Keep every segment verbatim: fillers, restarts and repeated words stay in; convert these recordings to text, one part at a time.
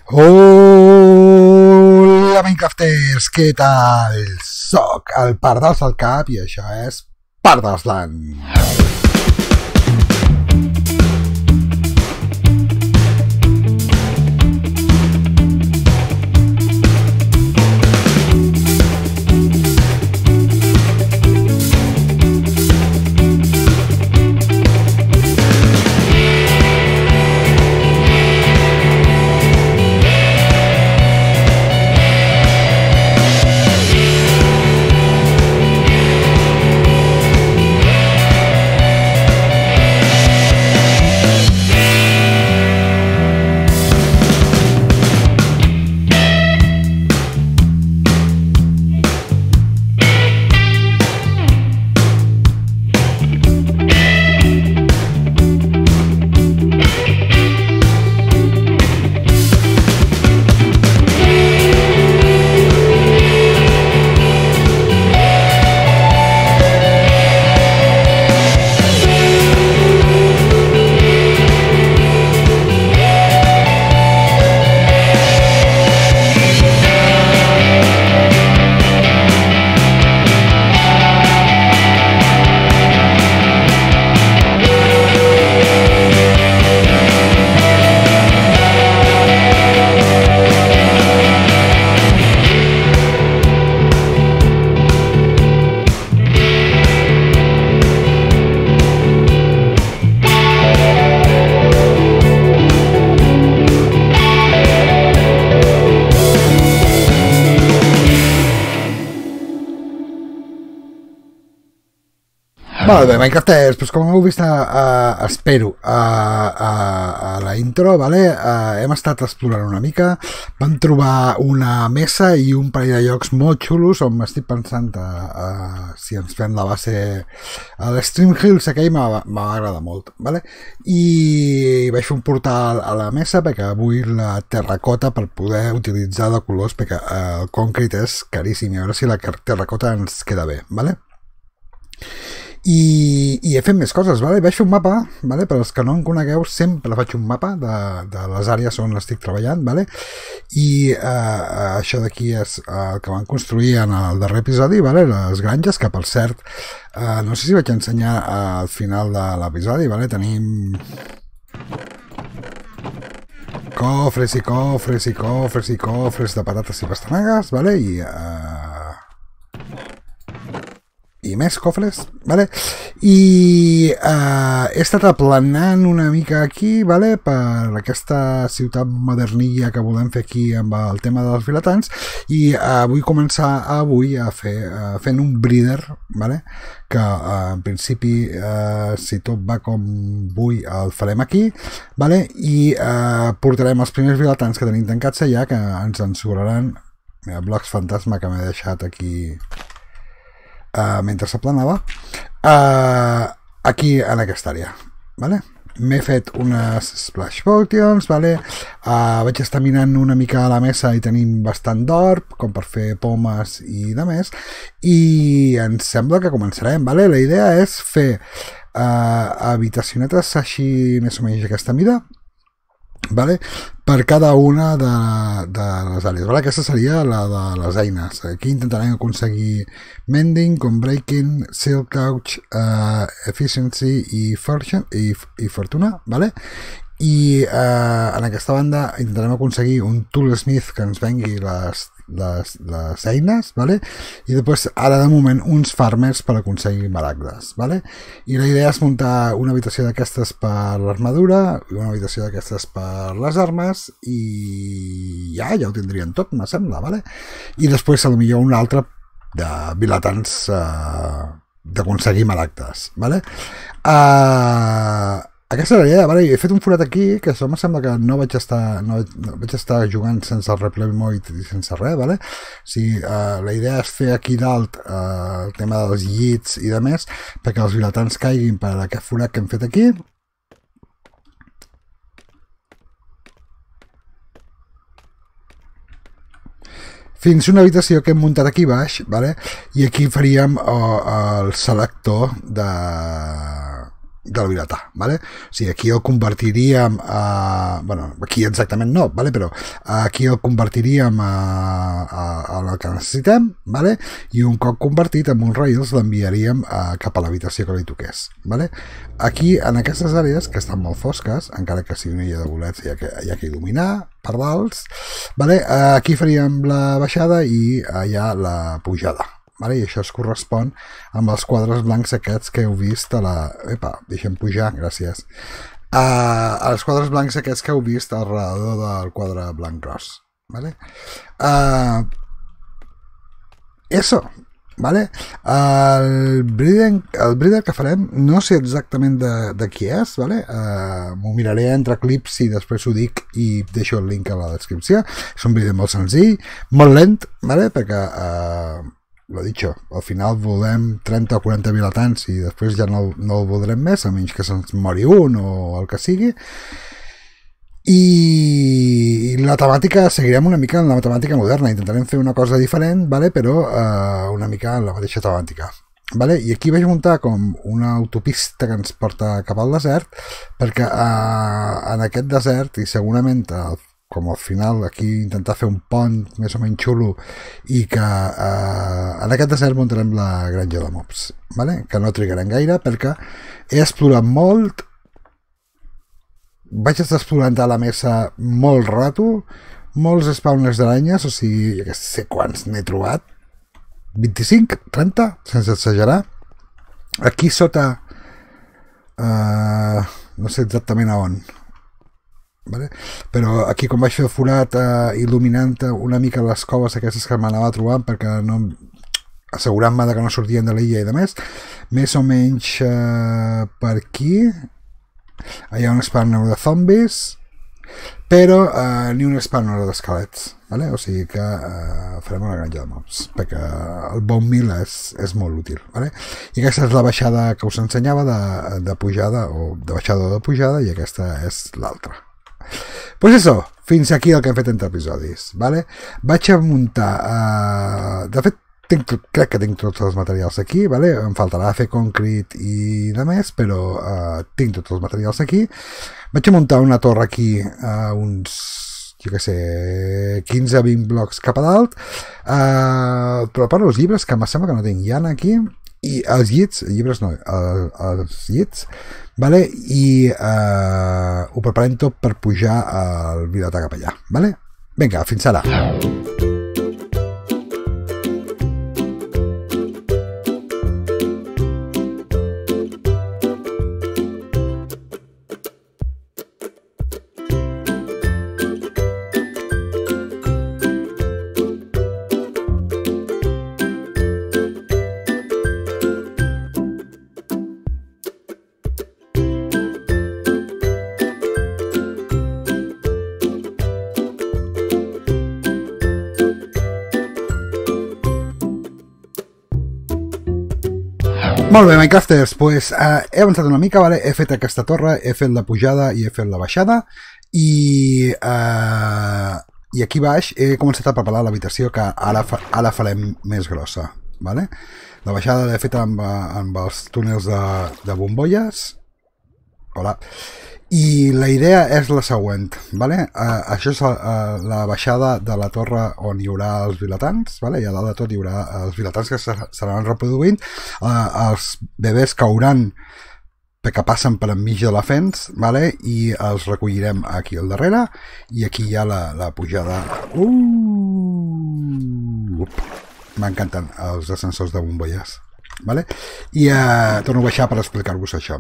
Hola Minecrafters, què tal? Soc el Pardals al Cap i això és Pardalsland. Molt bé, Minecrafters, doncs com heu vist, a, a, espero, a, a, a la intro, vale? A, hem estat explorant una mica, vam trobar una mesa i un parell de llocs molt xulos on m'estic pensant a, a, si ens fem la base a l'Extreme Hills, aquell m'agrada molt, vale? I vaig fer un portal a la mesa perquè vull la terracota per poder utilitzar de colors perquè el concrete és caríssim i a veure si la terracota ens queda bé, vale? I, i he fet més coses, vale? Vaig fer un mapa, vale? Per als que no em conegueu, sempre faig un mapa de, de les àrees on estic treballant, vale? I eh, això d'aquí és el que vam construir en el darrer episodi, vale? Les granges, que per cert, eh, no sé si vaig ensenyar al final de l'episodi, vale? Tenim cofres i cofres i cofres i cofres de patates i pastanagues, vale? I... Eh, i més cofres, vale? I eh, he estat aplanant una mica aquí, vale? Per aquesta ciutat modernilla que volem fer aquí amb el tema dels vilatans i eh, vull començar avui a fer eh, fent un breeder, vale? Que eh, en principi eh, si tot va com vull el farem aquí, vale? I eh, portarem els primers vilatans que tenim tancats allà que ens en sobraran. Mira, blocs fantasma que m'he deixat aquí Uh, mentre s'aplanava uh, aquí en aquesta àrea, vale? M'he fet unes splash potions, vale? Uh, vaig estar mirant una mica a la mesa i tenim bastant d'or com per fer pomes i de més i em sembla que començarem, vale? La idea és fer uh, habitacionetes així més o menys aquesta mida, vale? Per cada una de, de les àrees, vale? Aquesta seria la de les eines. Aquí intentarem aconseguir Mending, Unbreaking, Silk Couch, uh, Efficiency i, fortune, i, i Fortuna, vale? I uh, en aquesta banda intentarem aconseguir un Toolsmith que ens vengui les, les, les eines, vale? I després ara de moment uns farmers per aconseguir maragdes, vale? I la idea és muntar una habitació d'aquestes per l'armadura i una habitació d'aquestes per les armes i ja, ja ho tindrien tot, me sembla, vale? I després potser una altra de vilatans uh, d'aconseguir maragdes, vale? Uh, Aquesta és la idea, vale? He fet un forat aquí, que això em sembla que no vaig estar, no, no vaig estar jugant sense el replay mode i sense res, vale? O sigui, uh, la idea és fer aquí dalt uh, el tema dels llits i de més, perquè els vilatans caiguin per aquest forat que hem fet aquí. Fins una habitació que hem muntat aquí baix, vale? I aquí faríem uh, el selector de... del vilatà, vale? O sigui, aquí el convertiríem a... bueno, aquí exactament no, vale? Però aquí el convertiríem a, a, a la que necessitem, vale? I un cop convertit amb uns rails l'enviaríem cap a l'habitació que li toqués, vale? Aquí, en aquestes àrees, que estan molt fosques, encara que si no hi ha de bolets hi ha que, hi ha que il·luminar per dalt, vale? Aquí faríem la baixada i allà la pujada. Vale? I això es correspon amb els quadres blancs aquests que heu vist a la... Epa, deixem pujar, gràcies. Uh, els quadres blancs aquests que heu vist al redador del quadre blanc gros. Vale? Uh, eso, vale? El breeder, el breeder que farem no sé exactament de, de qui és, vale? Uh, m'ho miraré entre clips i després ho dic i deixo el link a la descripció. És un breeder molt senzill, molt lent, vale? Perquè... Uh, lo dicho, al final volem trenta o quaranta vilatans i després ja no, no el voldrem més, a menys que se'ns mori un o el que sigui. I la temàtica, seguirem una mica en la temàtica moderna, intentarem fer una cosa diferent, vale? Però uh, una mica en la mateixa temàtica. Vale? I aquí vaig muntar com una autopista que ens porta cap al desert, perquè uh, en aquest desert, i segurament uh, com al final aquí intentar fer un pont més o menys xulo i que eh, en aquest desert muntarem la granja de mobs, vale? Que no trigarem gaire perquè he explorat molt, vaig estar explorant a la mesa molt rato, molts spawners d'aranyes, o sigui, ja que sé quants n'he trobat, vint-i-cinc, trenta, sense exagerar. Aquí sota eh, no sé exactament a on, vale? Però aquí com vaig fer el forat eh, il·luminant una mica les coves aquestes que m'anava trobant perquè no assegurant-me que no sortien de l'illa i de més, més o menys eh, per aquí hi ha un spawner de zombis, però eh, ni un spawner d'esquelets, vale? O sigui que eh, farem una granja de mobs perquè el bone meal és, és molt útil, vale? I aquesta és la baixada que us ensenyava de, de pujada o de baixada o de pujada i aquesta és l'altra. Pues eso, fins aquí el que hem fet entre episodis, vale? Vaig a muntar, uh, de fet tinc tot, crec que tinc tots els materials aquí, vale? Em faltarà fer concret i de més, però uh, tinc tots els materials aquí. Vaig a muntar una torre aquí a uh, uns, jo què sé, quinze a vint blocs cap a dalt, uh, però per als llibres, que em sembla que no tinc, hi ha aquí, i els llits, llibres no, el, els llits, vale? I eh, ho preparem tot per pujar al vilatà cap allà, vale? Vinga, fins ara. Molt bé, Minecrafters, pues, uh, he avançat una mica, vale? He fet aquesta torre, he fet la pujada i he fet la baixada i, uh, i aquí baix he començat a preparar l'habitació que ara, fa, ara farem més grossa, vale? La baixada l'he fet amb, amb els túnels de, de bombolles. Hola. I la idea és la següent, vale? Uh, això és uh, la baixada de la torre on hi haurà els vilatans, vale? I a dalt de tot hi haurà els vilatans que seran reproduint, uh, els bebès cauran perquè passen per enmig de la fence, vale? I els recollirem aquí al darrere i aquí hi ha la, la pujada. Uh! M'encanten els ascensors de bombolles, vale? I uh, torno a baixar per explicar-vos això.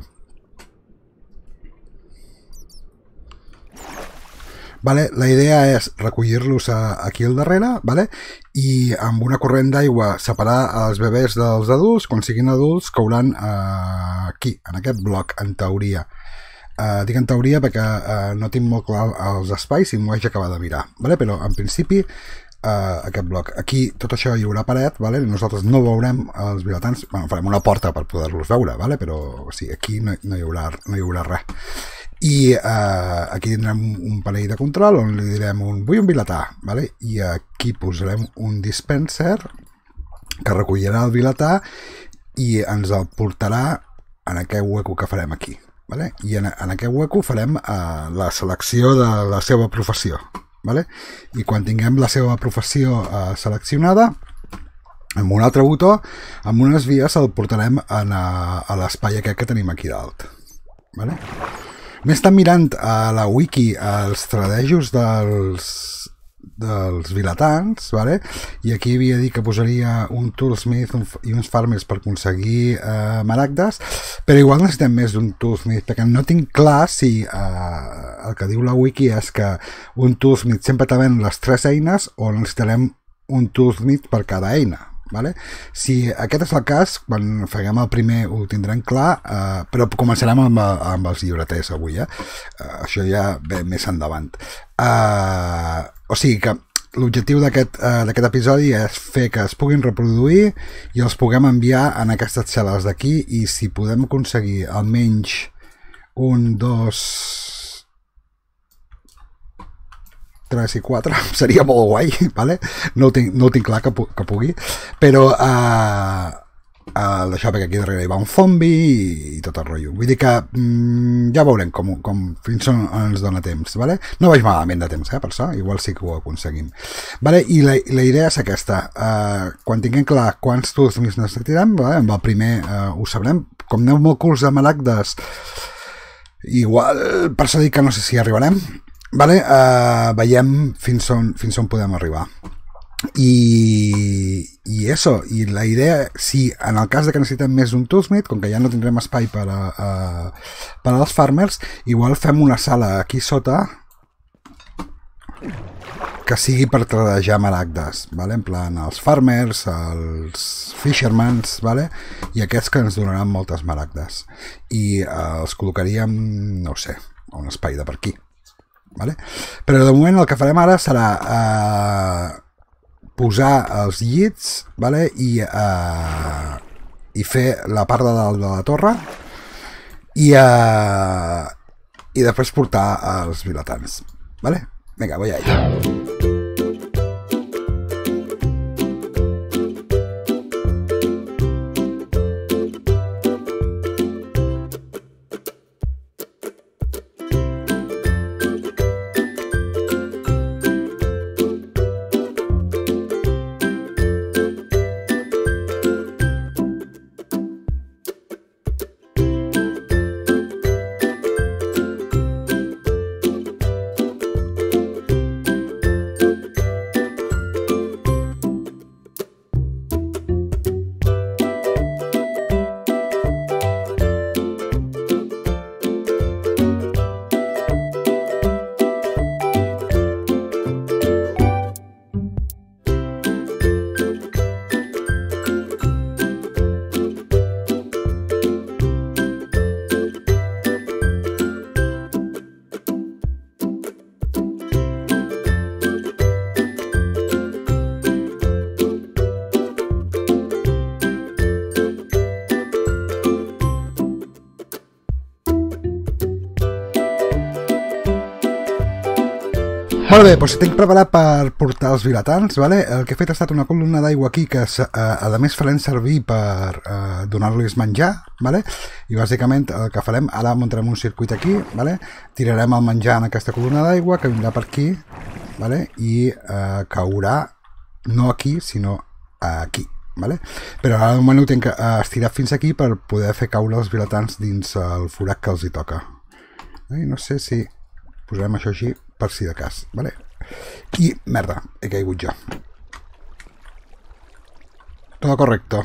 Vale? La idea és recollir-los aquí al darrere, vale? I amb una corrent d'aigua separar els bebès dels adults. Quan siguin adults cauran eh, aquí, en aquest bloc, en teoria. Eh, dic en teoria perquè eh, no tinc molt clar els espais i m'ho haig d'acabar de mirar, vale? Però en principi eh, aquest bloc. Aquí tot això hi haurà paret, vale? Nosaltres no veurem els vilatans, bueno, farem una porta per poder-los veure, vale? Però sí, aquí no, no, hi haurà, no hi haurà res. I eh, aquí tindrem un panell de control on li direm un vull un vilatà, vale? I aquí posarem un dispenser que recollirà el vilatà i ens el portarà en aquest hueco que farem aquí. Vale? I en, en aquest hueco farem uh, la selecció de la seva professió. Vale? I quan tinguem la seva professió uh, seleccionada, amb un altre botó, amb unes vies el portarem en, a, a l'espai aquest que tenim aquí dalt. Vale? M'he estat mirant a la wiki els tradejos dels, dels vilatans, vale? I aquí havia dit que posaria un toolsmith un, i uns farmers per aconseguir eh, maragdes, però igual necessitem més d'un toolsmith, perquè no tinc clar si eh, el que diu la wiki és que un toolsmith sempre te ven les tres eines o necessitarem un toolsmith per cada eina. Vale? Si aquest és el cas, quan faguem el primer ho tindrem clar, eh, però començarem amb, amb els llibreters avui, eh? Eh, això ja ve més endavant. Eh, o sigui que l'objectiu d'aquest eh, d'aquest episodi és fer que es puguin reproduir i els puguem enviar en aquestes cel·les d'aquí, i si podem aconseguir almenys un, dos, tres i quatre, seria molt guai, vale? No ho tinc, no ho tinc clar que, pu que pugui, però uh, uh, d'això, perquè aquí darrere hi va un zombi i, i tot el rotllo. Vull dir que mm, ja veurem com, com fins on ens dona temps, vale? No vaig malament de temps, eh, per això, igual sí que ho aconseguim. Vale? I la, la idea és aquesta, uh, quan tinguem clar quants toolsmiths necessitarem, vale? Amb el primer uh, ho sabrem, com aneu molt curts de maragdes, igual per això dic que no sé si arribarem. Vale, uh, veiem fins on, fins on podem arribar. I, i eso, i la idea, si en el cas de que necessitem més d'un toolsmith, com que ja no tindrem espai per a, a, per als farmers, igual fem una sala aquí sota que sigui per tradejar maragdes, vale? En plan, els farmers, els fishermans, vale? I aquests que ens donaran moltes maragdes. I uh, els col·locaríem, no ho sé, a un espai de per aquí. Vale? Però de moment el que farem ara serà eh, posar els llits, vale? I, eh, i fer la part de dalt de la torre i, eh, i després portar els vilatans. Vale? Vinga, voy allà. Molt bé, doncs tinc preparat per portar els vilatans, vale? El que he fet ha estat una columna d'aigua aquí que eh, a més farem servir per eh, donar-los menjar, vale? I bàsicament el que farem, ara muntarem un circuit aquí, vale? Tirarem el menjar en aquesta columna d'aigua que vindrà per aquí, vale? I eh, caurà no aquí, sinó aquí, vale? Però ara de moment ho tinc estirat fins aquí per poder fer caure els vilatans dins el forat que els hi toca. I no sé si posarem això així per si de cas, vale? I, merda, he caigut jo. Todo correcto.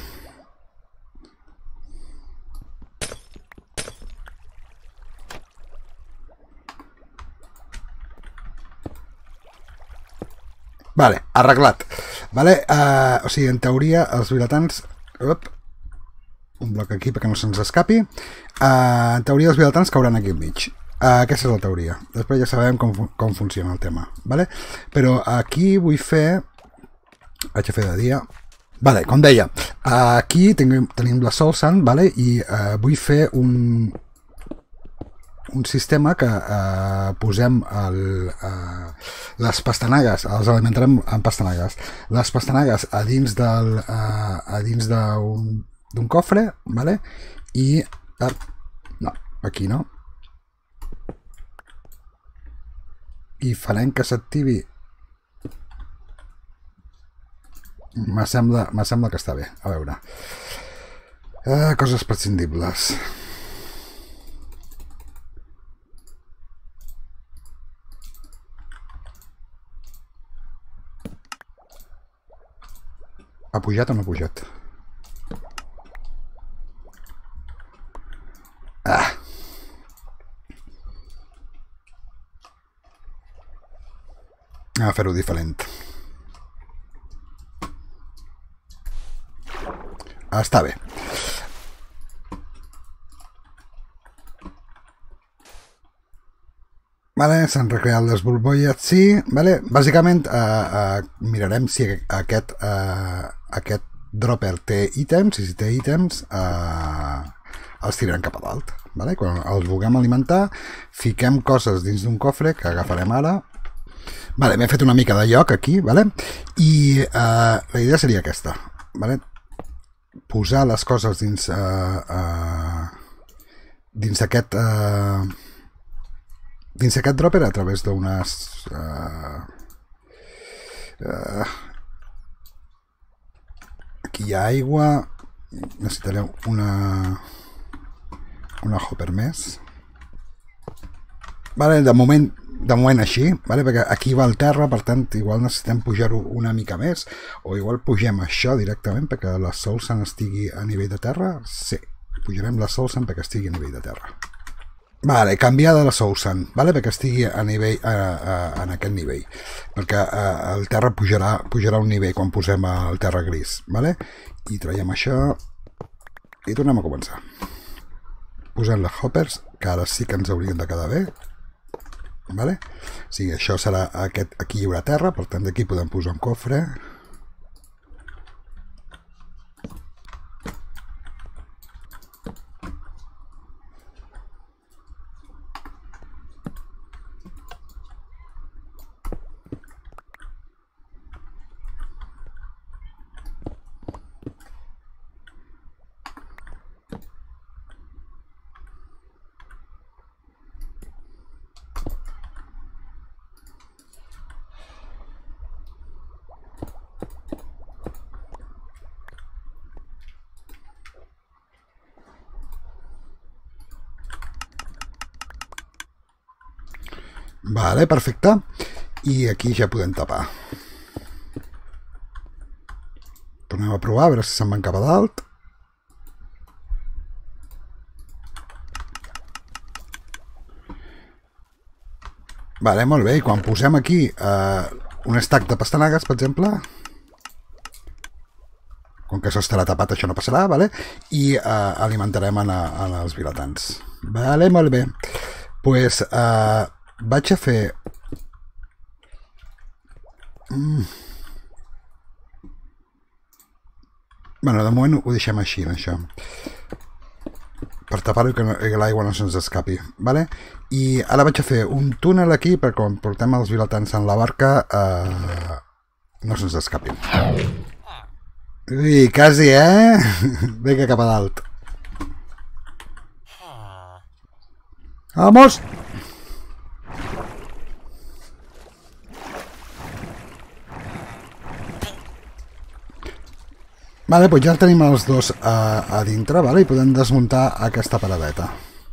Vale, arreglat. Vale, uh, o sigui, en teoria, els vilatans... Up, un bloc aquí perquè no se'ns escapi. Uh, en teoria, els vilatans cauran aquí al mig. Uh, aquesta és la teoria. Després ja sabem com, com funciona el tema, vale? Però aquí vull fer... Vaig a fer de dia. Vale, com deia, uh, aquí tenim, tenim la Soul Sand, vale? I uh, vull fer un, un sistema que uh, posem el, uh, les pastanagues, els alimentarem amb pastanagues. Les pastanagues a dins del, uh, a dins d'un d'un cofre, vale? I Ah, no, aquí no. I farem que s'activi. Me sembla, me sembla que està bé. A veure. Ah, coses prescindibles. Ha pujat o no ha pujat? Ah. A fer-ho diferent. Està bé. Vale, s'han recreat les bombolles, sí. Vale, bàsicament eh, eh, mirarem si aquest, eh, aquest dropper té ítems, i si té ítems eh, els tirarem cap a dalt. Vale? Quan els vulguem alimentar, fiquem coses dins d'un cofre que agafarem ara. Vale, m'he fet una mica de lloc aquí, vale? I eh, la idea seria aquesta. Vale? Posar les coses dins eh, eh, dins aquest eh, dins aquest dropper a través d'unes uh, uh, aquí hi ha aigua, necessitaré una una hopper més. Vale, de moment de moment així, vale? Perquè aquí va el terra, per tant igual necessitem pujar-ho una mica més, o igual pugem això directament perquè la Soulsand estigui a nivell de terra. Sí, pujarem la Soulsand perquè estigui a nivell de terra. Vale, canviar de la Soulsand, vale? Perquè estigui a nivell, a, a, en aquest nivell, perquè a, el terra pujarà, pujarà un nivell quan posem el terra gris, vale? I traiem això i tornem a començar. Posem les hoppers, que ara sí que ens haurien de quedar bé, vale? O sigui, això serà aquest, aquí hi haurà terra, per tant d'aquí podem posar un cofre. Vale, perfecte. I aquí ja podem tapar. Tornem a provar, a veure si se'n van cap a dalt. Vale, molt bé. I quan posem aquí eh, un stack de pastanagues, per exemple, com que això estarà tapat, això no passarà, vale? I eh, alimentarem en, en els vilatans. Vale, molt bé. Doncs pues, eh, vaig a fer... Mm. Bueno, de moment ho deixem així, això. Per tapar-ho i que, no, que l'aigua no se'ns escapi. Vale? I ara vaig a fer un túnel aquí perquè quan portem els vilatans en la barca eh, no se'ns escapin. Ui, quasi, eh? Vinga, cap a dalt. Vamos! Vale, doncs ja tenim els dos a, a dintre, vale? I podem desmuntar aquesta paradeta.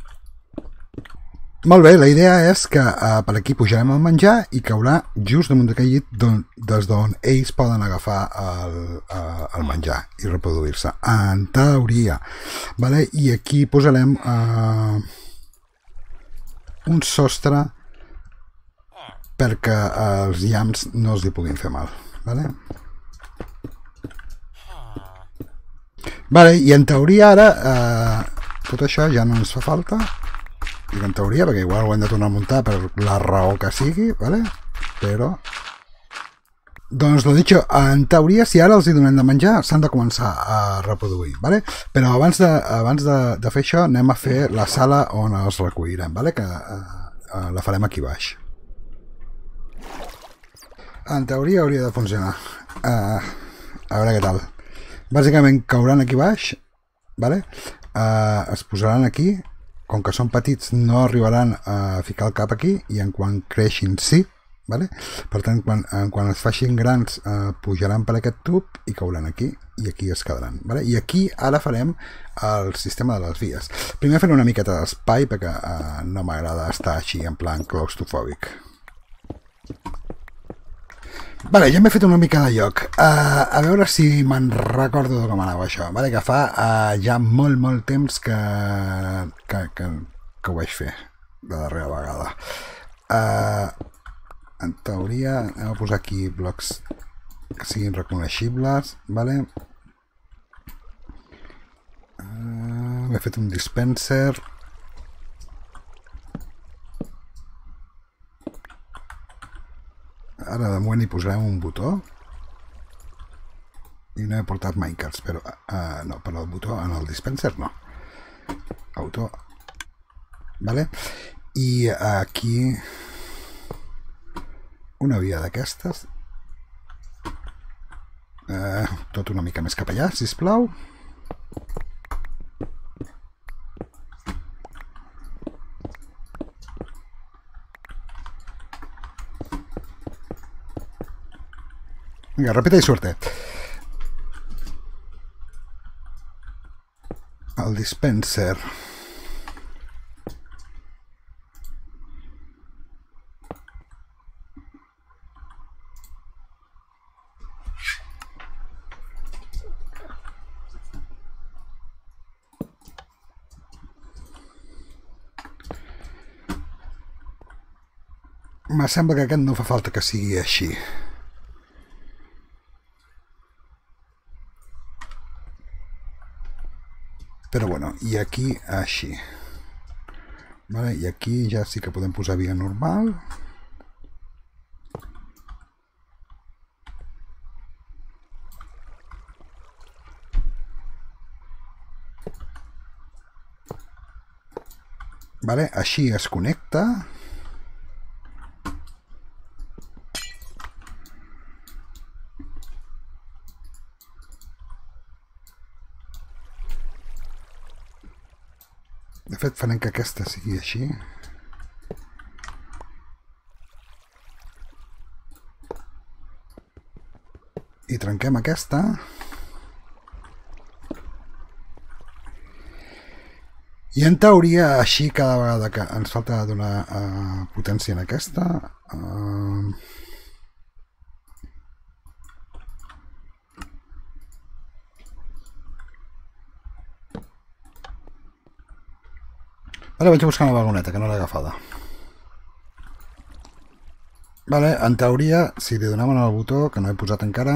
Molt bé, la idea és que uh, per aquí pujarem el menjar i caurà just damunt d'aquell llit des d'on ells poden agafar el, uh, el menjar i reproduir-se, en teoria. Vale? I aquí posarem uh, un sostre perquè uh, els llams no els hi puguin fer mal. Vale? Vale, i en teoria ara eh, tot això ja no ens fa falta, i en teoria, perquè igual ho hem de tornar a muntar per la raó que sigui, vale? Però doncs lo dicho, en teoria si ara els hi donem de menjar s'han de començar a reproduir, vale? Però abans de, abans de, de fer això anem a fer la sala on els recollirem, vale? Que eh, eh, la farem aquí baix. En teoria hauria de funcionar. Eh, a veure què tal. Bàsicament cauran aquí baix, vale? eh, es posaran aquí, com que són petits no arribaran a ficar el cap aquí, i en quan creixin sí, vale? Per tant, quan, quan es facin grans eh, pujaran per aquest tub i cauran aquí, i aquí es quedaran. Vale? I aquí ara farem el sistema de les vies. Primer faré una miqueta d'espai perquè eh, no m'agrada estar així en plan claustrofòbic. Vale, ja m'he fet una mica de lloc. Uh, a veure si me'n recordo de com anava això. Vale, que fa uh, ja molt, molt temps que, que, que, que ho vaig fer la darrera vegada. Uh, en teoria, anem a posar aquí blocs que siguin reconeixibles. Vale. Uh, m'he fet un dispenser. Ara de moment hi posarem un botó i no he portat minecarts, però uh, no, per al botó en el dispenser no. Auto. Vale? I aquí una via d'aquestes. Uh, tot una mica més cap allà, sisplau. Vinga, repita i surte. El dispenser. Me sembla que aquest no fa falta que sigui així. Però bueno, i aquí així. Vale, i aquí ja sí que podem posar via normal. Vale, així es connecta. De fet, farem que aquesta sigui així. I trenquem aquesta. I en teoria, així, cada vegada que ens falta donar uh, potència en aquesta... Uh... Ara vaig a buscar una vagoneta, que no l'he agafada. Vale, en teoria, si li donem al botó, que no he posat encara,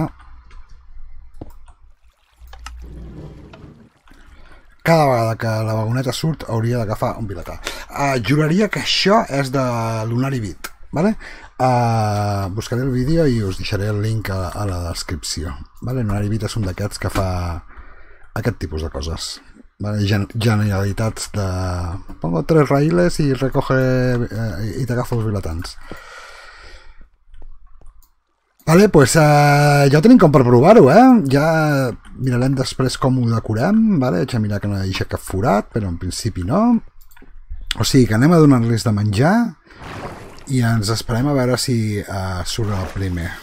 cada vegada que la vagoneta surt hauria d'agafar un vilatà. Uh, juraria que això és de Lunaribit. Vale? Uh, buscaré el vídeo i us deixaré el link a, a la descripció. Vale? Lunaribit és un d'aquests que fa aquest tipus de coses. Vale, generalitats de pongo tres raíles y recoge eh, y te agafo els vilatans. Vale, pues eh, ja ho tenim com per provar-ho, eh? Ja mirarem després com ho decorem, vale? Haig de mirar que no hi hagi cap forat, però en principi no. O sigui que anem a donar-los de menjar i ens esperem a veure si eh, surt el primer.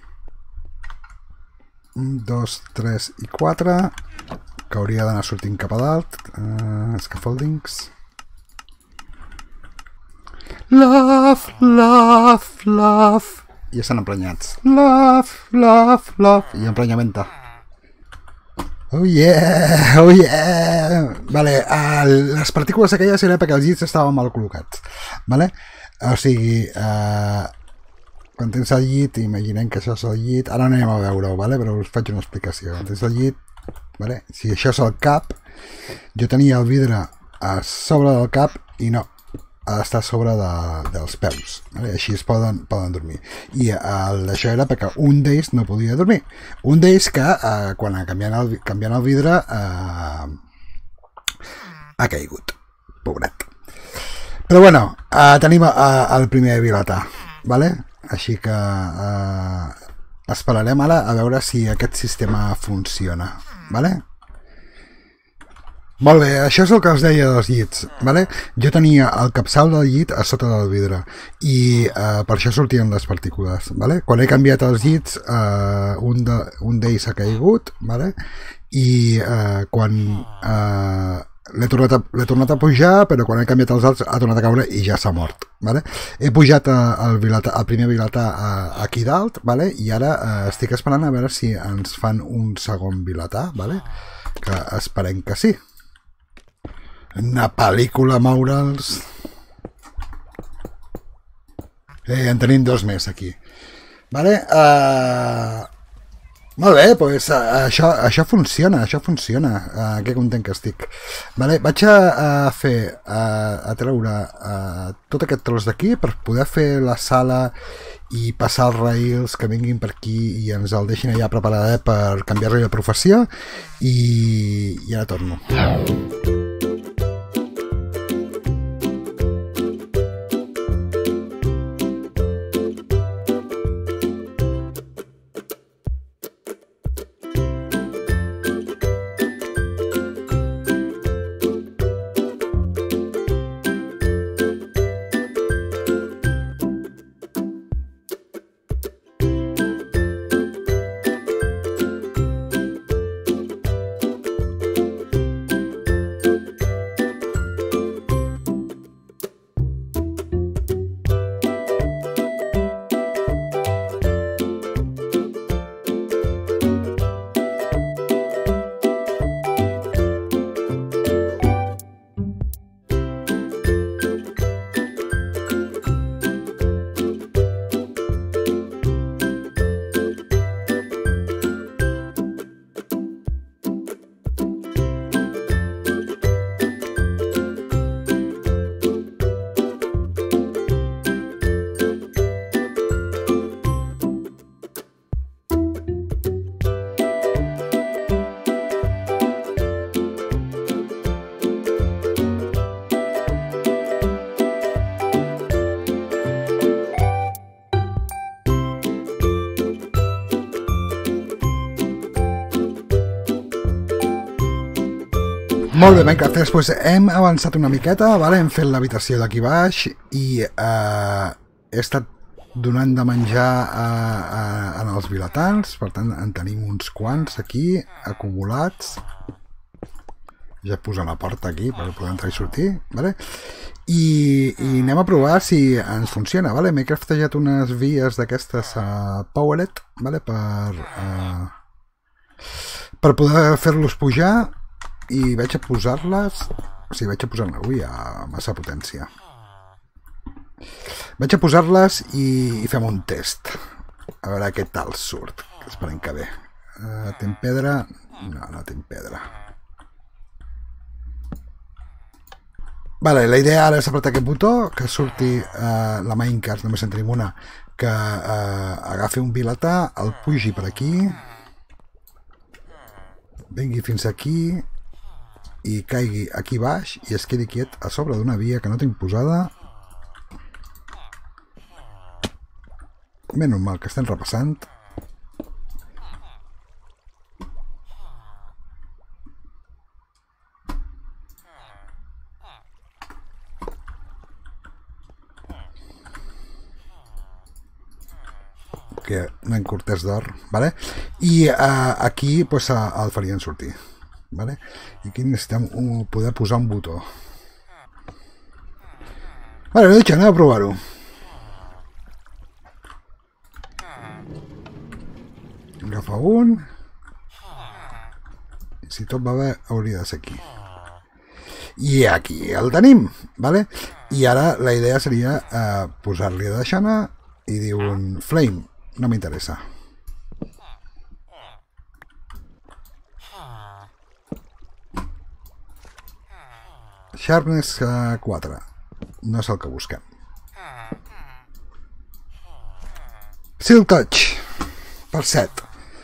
Un, dos, tres i quatre... que hauria d'anar sortint cap a dalt. Uh, scaffoldings. Love, love, love. I estan emprenyats. Love, love, love. I emprenyamenta. Oh yeah, oh yeah. Vale, uh, les partícules aquelles eren perquè els llits estaven mal col·locats. Vale? O sigui, uh, quan tens el llit, imaginem que això és el llit. Ara anem a veure-ho, vale? Però us faig una explicació. Quan tens el llit, vale? Si això és el cap, jo tenia el vidre a sobre del cap i no, ha d'estar a sobre de, dels peus, vale? Així es poden, poden dormir. I el, això era perquè un d'ells no podia dormir. Un d'ells que eh, quan canviant el, canviant el vidre eh, ha caigut, pobret. Però bueno, eh, tenim eh, el primer vilatà, vale? Així que eh, esperarem ara a veure si aquest sistema funciona. Vale? Molt bé, això és el que us deia dels llits, vale? Jo tenia el capçal del llit a sota del vidre i eh, per això sortien les partícules, vale? Quan he canviat els llits, eh, un de, un d'ells s'ha caigut, vale? I eh, quan eh, l'he tornat, a, tornat a pujar, però quan he canviat els altres ha tornat a caure i ja s'ha mort, vale? He pujat el, vilatà, el primer vilatà aquí dalt, vale? I ara eh, estic esperant a veure si ens fan un segon vilatà, vale? Que esperem que sí. Una pel·lícula, moure'ls. Eh, en tenim dos més aquí. Vale? Uh, molt bé, doncs uh, això, això funciona, això funciona. Uh, que content que estic. Vale? Vaig a, a fer, a, a treure uh, tot aquest tros d'aquí per poder fer la sala i passar els rails que vinguin per aquí i ens el deixin allà preparada per canviar-li de professió i, i ara torno. Molt bé, Minecrafters, doncs hem avançat una miqueta, vale? Hem fet l'habitació d'aquí baix i eh, he estat donant de menjar a, a, a els vilatans, per tant en tenim uns quants aquí acumulats. Ja posem la porta aquí per poder entrar i sortir, vale? I, i anem a provar si ens funciona, vale? M'he craftejat unes vies d'aquestes a Powered, vale? per, eh, per poder fer-los pujar. I vaig a posar-les... O sigui, vaig a posar-ne... Ui, a massa potència. Vaig a posar-les i, i fem un test. A veure què tal surt. Esperem que bé. Uh, tem pedra? No, no tem pedra. Vale, la idea ara és apretar aquest botó, que surti uh, la Minecart, només en tenim una, que uh, agafi un vilatà, el pugi per aquí, vingui fins aquí i caigui aquí baix i es quedi quiet a sobre d'una via que no tinc posada. Menys mal que estem repassant. Que anem cortès d'or, vale? I uh, aquí pues, uh, el farien sortir. Vale? I aquí necessitem un, poder posar un botó. Vale, no deixa, anem a provar-ho. Agafa un. I si tot va bé, hauria de ser aquí. I aquí el tenim, vale? I ara la idea seria eh, posar-li a deixar-ne i diu un flame. No m'interessa. Sharpness quatre. No és el que busquem. Silk Touch. Per set.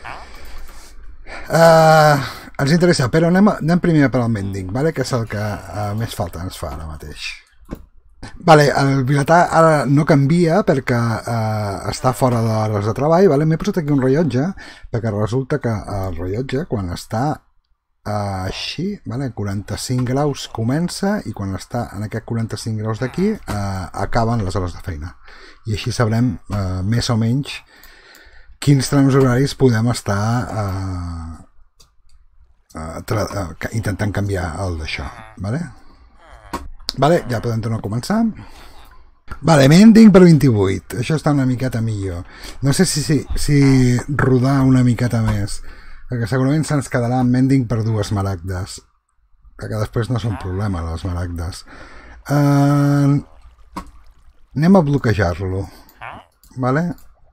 Uh, ens interessa, però anem, anem primer per al mending, vale? Que és el que uh, més falta ens fa ara mateix. Vale, el vilatà ara no canvia perquè uh, està fora de l'hores de treball. Vale? M'he posat aquí un rellotge perquè resulta que el rellotge, quan està uh, així, vale? quaranta-cinc graus comença i quan està en aquest quaranta-cinc graus d'aquí uh, acaben les hores de feina. I així sabrem uh, més o menys quins trams horaris podem estar uh, uh, uh, intentant canviar el d'això. Vale? Vale, ja podem tornar a començar. Vale, mending per vint-i-vuit. Això està una miqueta millor. No sé si, si, si rodar una miqueta més, perquè segurament se'ns quedarà mending per dues maragdes, perquè després no és un problema les maragdes. Uh, anem a bloquejar-lo. Vale?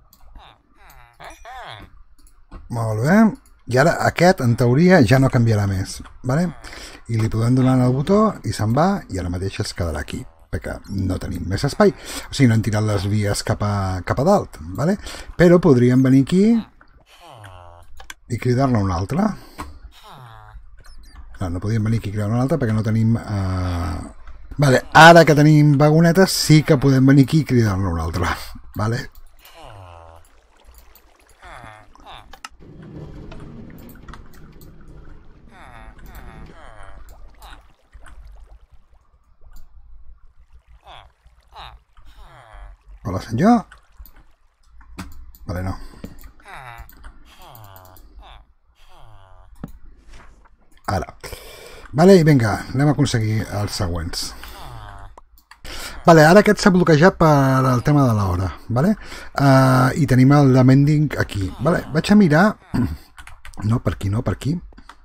Molt bé. I ara aquest, en teoria, ja no canviarà més. Vale? I li podem donar el botó i se'n va i ara mateix es quedarà aquí, perquè no tenim més espai. O sigui, no hem tirat les vies cap a, cap a dalt. Vale? Però podríem venir aquí i cridar-ne una altra. No, no podíem venir aquí i cridar una altra perquè no tenim... Uh... Vale, ara que tenim vagonetes sí que podem venir aquí i cridar-ne una altra. Vale? Hola, senyor. Vale, no. Ara. Vale, i vinga, anem a aconseguir els següents. Vale, ara aquest s'ha bloquejat per el tema de l'hora, vale? Uh, I tenim el de mending aquí. Vale, vaig a mirar... No, per aquí, no, per aquí.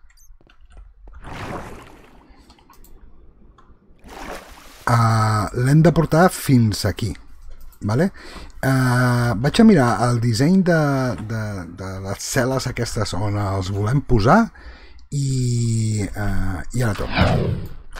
Uh, l'hem de portar fins aquí. Vale? Uh, vaig a mirar el disseny de, de, de les cel·les aquestes on els volem posar i, uh, i ara torno.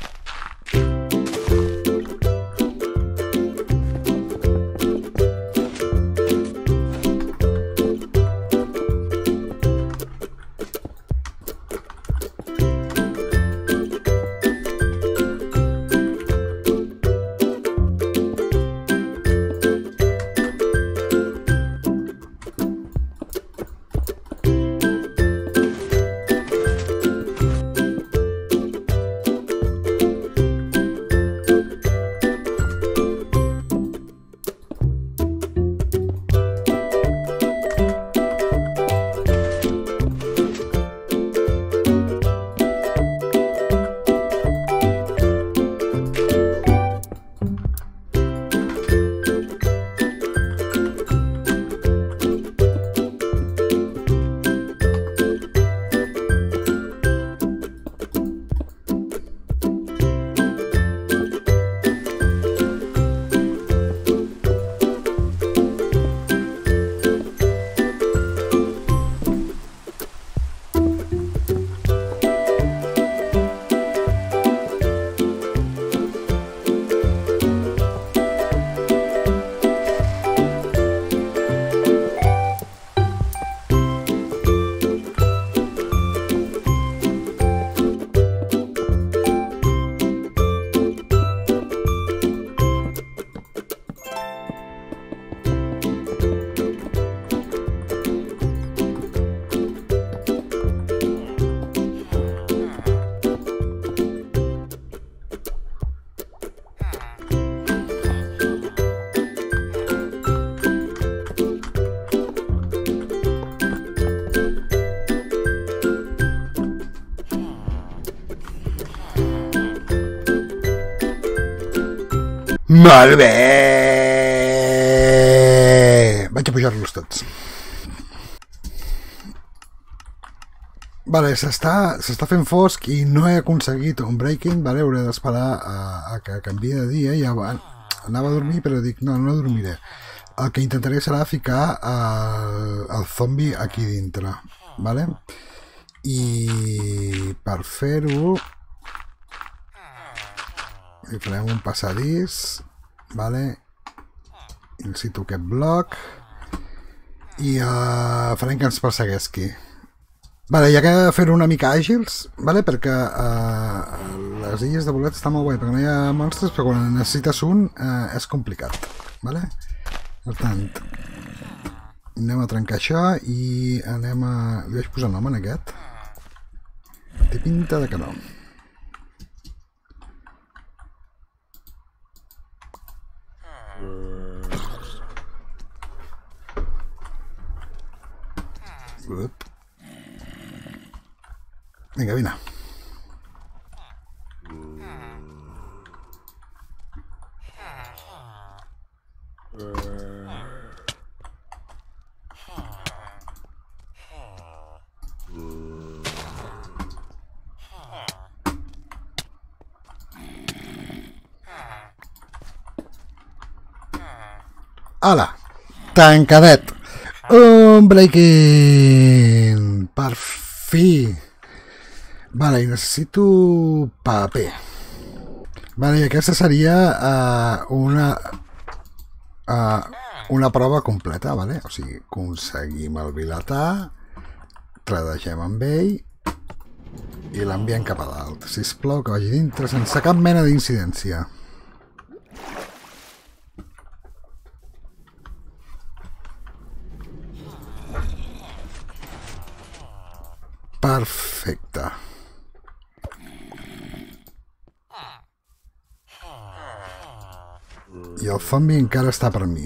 Molt bé! Vaig a pujar-los tots. Vale, s'està fent fosc i no he aconseguit un breaking, vale, hauré d'esperar a, a que canviï de dia. Ja va, anava a dormir però dic, no, no dormiré. El que intentaré serà ficar el, el zombi aquí dintre, vale? I per fer-ho li farem un passadís, vale? Incito aquest bloc i uh, farem que ens perseguesqui. Vale, hi ha que fer-ho una mica àgils, vale? Perquè uh, les illes de bolets estan molt bé, perquè no hi ha monstres, però quan necessites un uh, és complicat, vale? Per tant, anem a trencar això i anem a... Li vaig posar nom en aquest? Té pinta de que no. Up. Vinga, vine. Hola, tancadet. Un breaking. Per fi. Vale, i necessito paper. Vale, i aquesta seria uh, una uh, una prova completa, vale? O sigui, aconseguim el vilatà, tradegem amb ell i l'enviem cap a dalt. Sisplau, que vagi dintre sense cap mena d'incidència. Perfecte. I el zombi encara està per mi.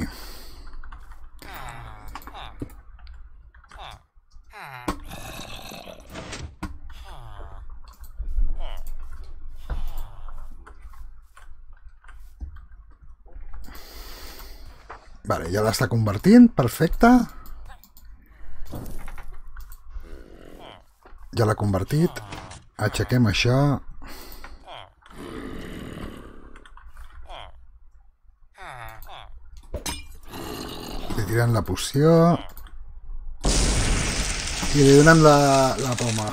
Vale, ja l'està convertint, perfecte. Ja l'ha convertit. Aixequem això. Li tirem la poció. I li donem la, la poma.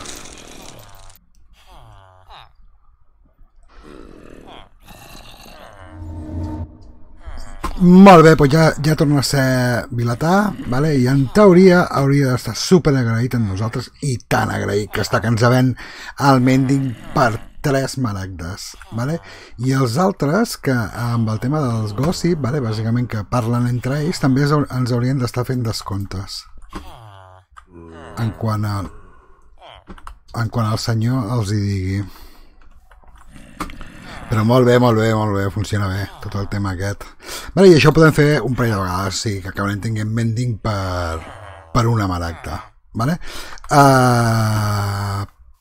Molt bé, doncs ja, ja torna a ser vilatà, vale? I en teoria hauria d'estar super agraït amb nosaltres, i tan agraït que està que ens ven el mending per tres maragdes, vale? I els altres, que amb el tema dels gossip, vale? Bàsicament que parlen entre ells, també ens haurien d'estar fent descomptes. En quant al, en quant al senyor els hi digui. Però molt bé, molt bé, molt bé, funciona bé tot el tema aquest. Vale, i això ho podem fer un parell de vegades, sí, que acabarem tinguent mending per, per una maragda. Vale? Uh...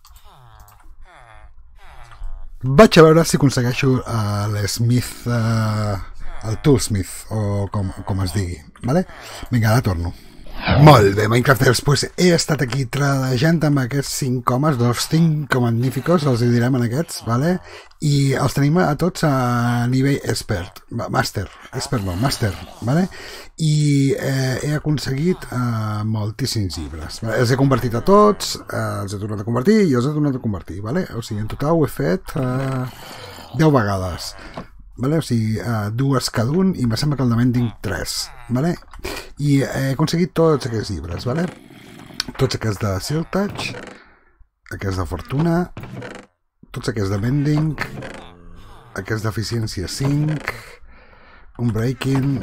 Vaig a veure si aconsegueixo uh, l'Smith, uh, el Toolsmith, o com, com es digui. Vale? Vinga, ara torno. Molt bé, Minecrafters, pues he estat aquí tradejant amb aquests cinc homes, dos cinc magníficos, els direm en aquests, vale? I els tenim a tots a nivell expert, master, expert no, master, vale? I eh, he aconseguit eh, moltíssims llibres, vale? Els he convertit a tots, eh, els he tornat a convertir i els he tornat a convertir, vale? O sigui, en total ho he fet eh, deu vegades. Vale? O sigui, uh, dues cada un, i em sembla que el de Mending tres, vale? I he aconseguit tots aquests llibres, vale? Tots aquests de Seal Touch, aquests de Fortuna, tots aquests de Mending, aquests d'Eficiència cinc, un Breaking,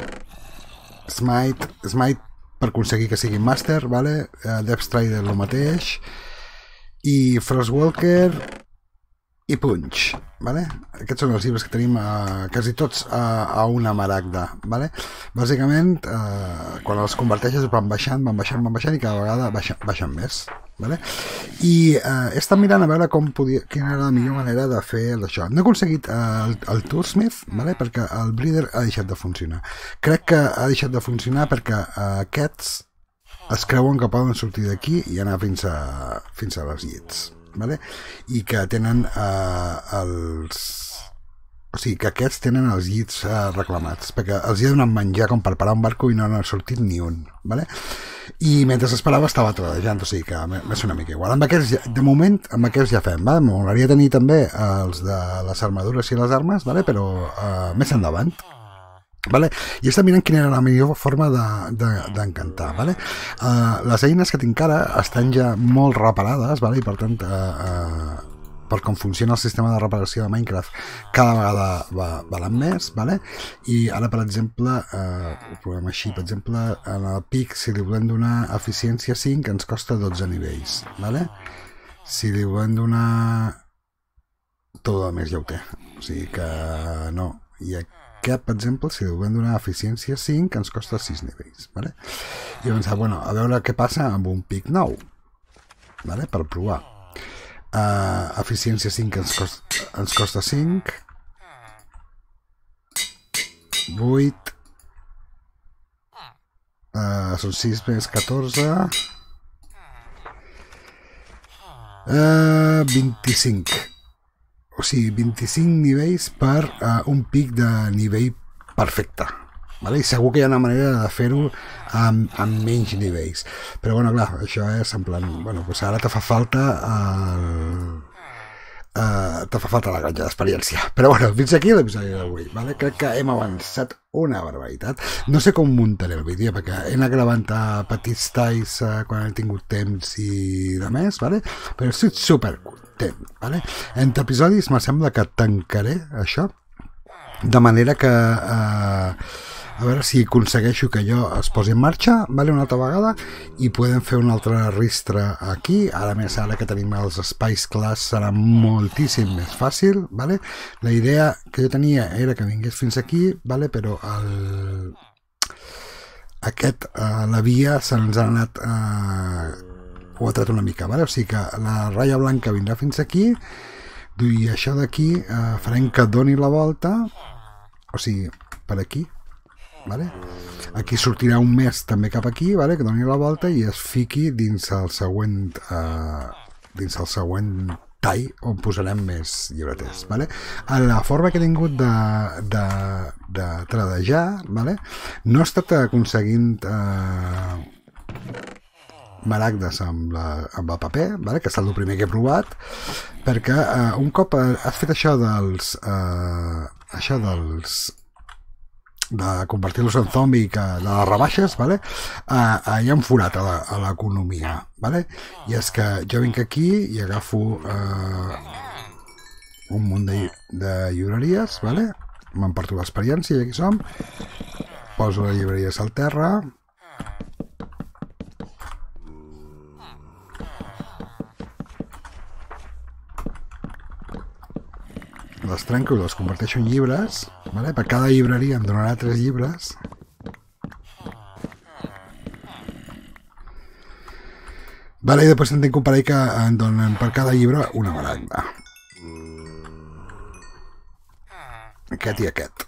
Smite, Smite per aconseguir que sigui Master, vale? Uh, Depth Strider el mateix, i Frostwalker i Punch, vale? Aquests són els llibres que tenim eh, quasi tots a, a una maragda, vale? Bàsicament, eh, quan els converteixes van baixant, van baixant, van baixant i cada vegada baixen, baixen més, vale? I eh, he estat mirant a veure com podia, quina era la millor manera de fer això. No he aconseguit eh, el, el Toolsmith, vale? Perquè el Breeder ha deixat de funcionar. Crec que ha deixat de funcionar perquè eh, aquests es creuen que poden sortir d'aquí i anar fins a, fins a les llits. Vale? I que tenen eh, els... O sigui, que aquests tenen els llits eh, reclamats, perquè els hi he donat menjar com per parar un barco i no n'ha sortit ni un, vale? I mentre esperava estava tradejant, o sigui que m'és una mica igual. Amb aquests, de moment, amb aquests ja fem, vale? M'agradaria tenir també els de les armadures i les armes, vale? Però eh, més endavant. Vale? I està mirant quina era la millor forma d'encantar, de, de, vale? uh, les eines que tinc ara estan ja molt reparades, vale? I per tant uh, uh, per com funciona el sistema de reparació de Minecraft cada vegada va, valen més, vale? I ara per exemple uh, ho provem així, per exemple en el pic, si li volem donar eficiència cinc ens costa dotze nivells, vale? si li volem donar tot el més ja ho té, o sigui que no. I aquest, per exemple, si li volem donar eficiència cinc, ens costa sis nivells, vale? I pensar, bueno, a veure què passa amb un pic nou, vale? Per provar. Uh, eficiència cinc ens costa, ens costa cinc, vuit, uh, són sis més catorze, uh, vint-i-cinc. O sigui, vint-i-cinc nivells per uh, un pic de nivell perfecte. Vale? I segur que hi ha una manera de fer-ho amb, amb menys nivells. Però, bueno, clar, això és en plan... Bueno, doncs ara te fa falta el... Uh, te fa falta la granja d'experiència. Però, bueno, fins aquí l'episodi d'avui. Vale? Crec que hem avançat una barbaritat. No sé com muntaré el vídeo, perquè he anat gravant a petits talls uh, quan he tingut temps i de més, vale? Però estic super content. Vale? Entre episodis me sembla que tancaré això de manera que eh, a veure si aconsegueixo que allò es posi en marxa, vale, una altra vegada, i podem fer un altre ristre aquí. Ara més, ara que tenim els espais clars serà moltíssim més fàcil, vale? La idea que jo tenia era que vingués fins aquí, vale? Però el... aquest, eh, la via se'ns ha anat eh, ho ha tret una mica, vale? O sigui que la ratlla blanca vindrà fins aquí i això d'aquí eh, farem que doni la volta, o sigui, per aquí, vale? Aquí sortirà un mes també cap aquí, vale? Que doni la volta i es fiqui dins el següent eh, dins el següent tall on posarem més llibreters, vale? La forma que he tingut de, de, de tradejar, vale? No he estat aconseguint eh, maragdes amb, la, amb el paper, vale? Que és el primer que he provat, perquè eh, un cop has fet això dels eh, això dels de convertir-los en zombi, que, de les rebaixes, vale? eh, eh, hi ha un forat a l'economia, vale? I és que jo vinc aquí i agafo eh, un munt de, de llibreries, vale? M'emporto l'experiència i aquí som, poso les llibreries al terra, les trenco i les converteixo en llibres, vale? Per cada llibreria em donarà tres llibres, vale? I després en tinc un parell que em donen per cada llibre una maragda, aquest i aquest,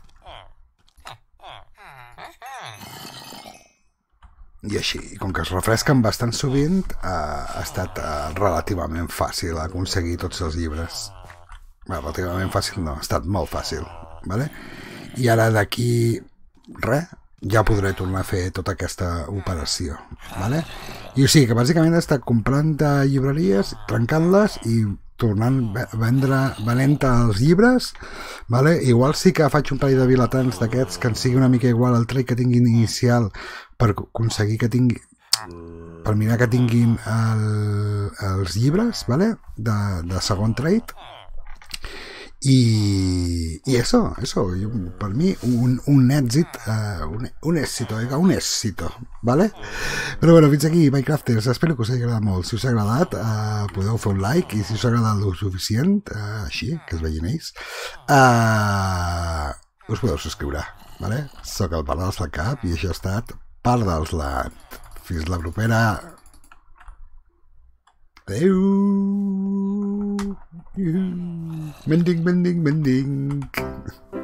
i així, i com que es refresquen bastant sovint, eh, ha estat eh, relativament fàcil aconseguir tots els llibres. Bé, relativament fàcil no, ha estat molt fàcil, vale? I ara d'aquí res, ja podré tornar a fer tota aquesta operació, vale? I o sigui que bàsicament he estat comprant llibreries, trencant-les i tornant a vendre, venent els llibres, vale? Igual sí que faig un parell de vilatans d'aquests que en sigui una mica igual al trade que tinguin inicial per aconseguir que tingui per mirar que tinguin el, els llibres, vale? de, de segon trade. Y, y eso, eso, per mi un, un èxit, uh, un, un èxito, un èxito, ¿vale? Però bueno, fins aquí, Minecrafters, espero que us hagi agradat molt. Si us ha agradat, uh, podeu fer un like, i si us ha agradat el suficient, uh, així, que es vegin ells, uh, us podeu subscriure, ¿vale? Soc el Pardals del Cap i això ha estat Pardals Land. Fins la propera. Adeu. Mending, mending, mending.